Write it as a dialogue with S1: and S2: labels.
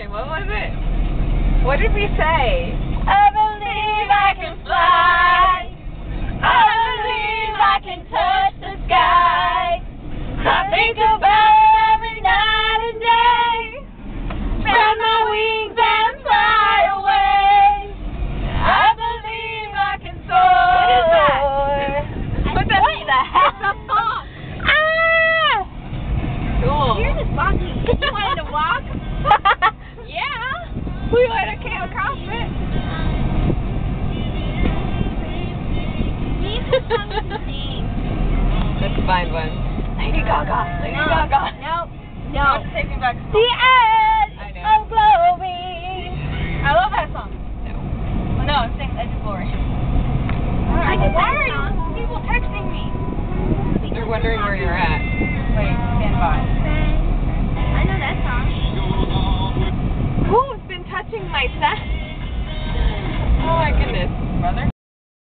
S1: sing. What was it? What did we say?
S2: I believe I can fly. I believe I can touch the sky. I think about it every night and day. Spread my wings and fly away. I believe I can soar.
S1: What is that?
S2: What the heck?
S1: It's a song.
S2: Ah!
S1: Cool.
S2: You're just walking. You wanted to walk?
S1: Yeah. We would have came across it. Let's find one. Lady Gaga. Lady Gaga.
S2: No.
S1: No. Take me back.
S2: The edge
S1: I know.
S2: of glory. I love that song.
S1: No.
S2: No, I'm saying Edge of Glory. Why are people texting me?
S1: They're wondering where you're at.
S2: Wait, stand by. I know that song.
S1: Who's been touching my set?